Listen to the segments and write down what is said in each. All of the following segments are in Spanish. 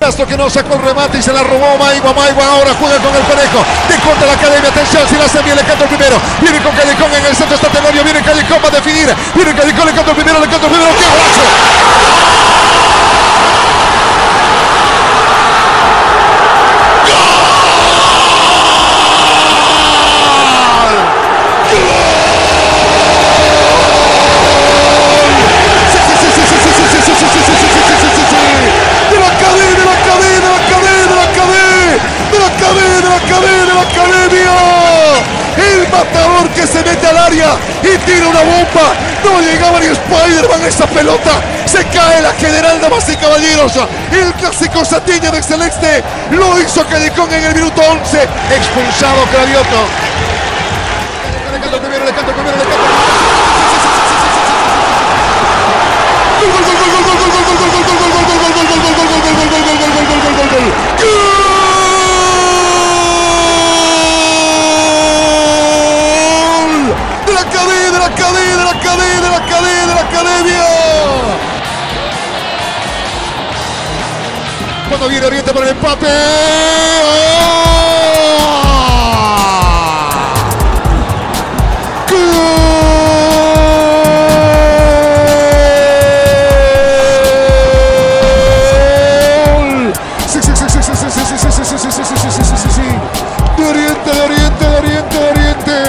Castro que no sacó el remate y se la robó Maigua. Ahora juega con el Conejo. De contra la Academia. Atención, si la hace bien, le canta el primero. Viene con Callecón en el centro, está Tenorio. Viene Callecón para definir. Viene Callecón, le canta el primero. ¡Qué golazo! El matador que se mete al área y tira una bomba. No llegaba ni Spider-Man a esa pelota. Se cae la general, damas y caballeros. El clásico Satiña de Celeste lo hizo Callecón en el minuto 11. Expulsado Cravioto. Le canto primero. Cuando viene Oriente por el empate. ¡Gol! Sí. De Oriente.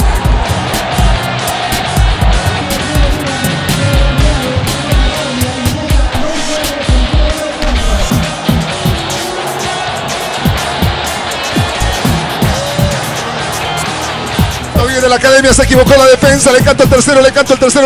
De la Academia se equivocó la defensa, le canto el tercero. Sí.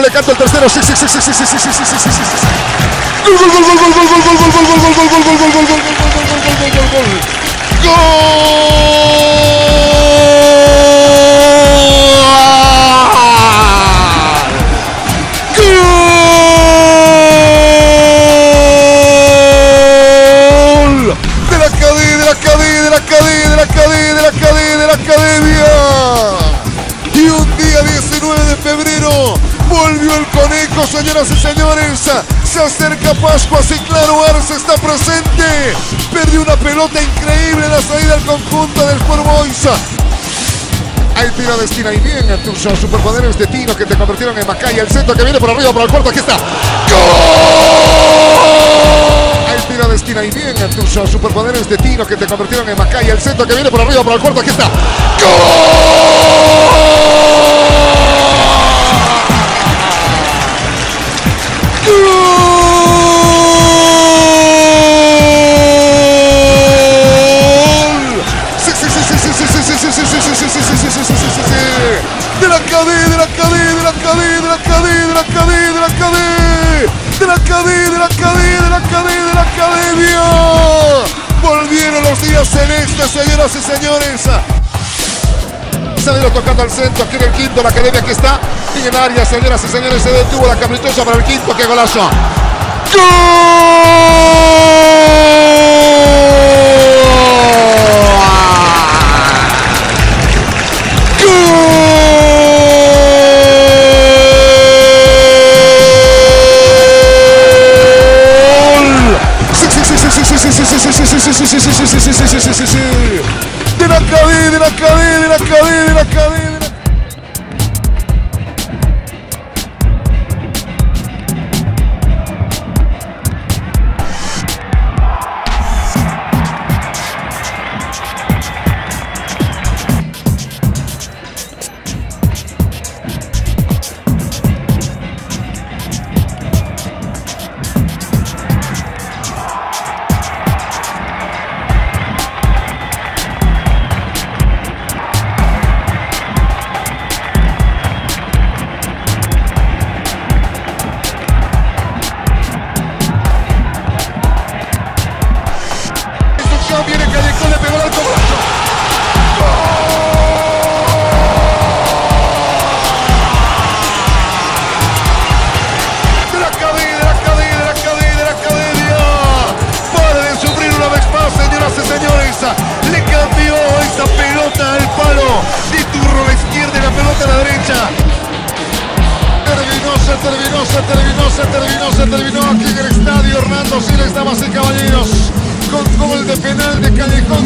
De la Academia. Y un día 19 de febrero volvió el Conejo, señoras y señores. Se acerca Pascua, así claro, Arce está presente. Perdió una pelota increíble en la salida del conjunto del Sport Boys. Hay tiro de esquina y bien en tus superpoderes de Tino que te convirtieron en Macaya. El centro que viene por arriba, por el cuarto, aquí está. ¡Gol! Hay tiro de esquina y bien en tus superpoderes de Tino que te convirtieron en Macaya. El centro que viene por arriba, por el cuarto, aquí está. De la Academia. Volvieron los días celestes, señoras y señores. Se ha ido tocando al centro, aquí en el quinto, la Academia que está en el área, señoras y señores. Se detuvo la caprichosa para el quinto, qué golazo. De la Academia. Viene Callecón, le pegó el alto brazo. De la Academia. Para de sufrir una vez más, señoras y señores. Le cambió esa pelota al palo. De turno a la izquierda y la pelota a la derecha. Terminó aquí en el estadio Hernando Siles, damas y caballeros. con gol de penal de Callejón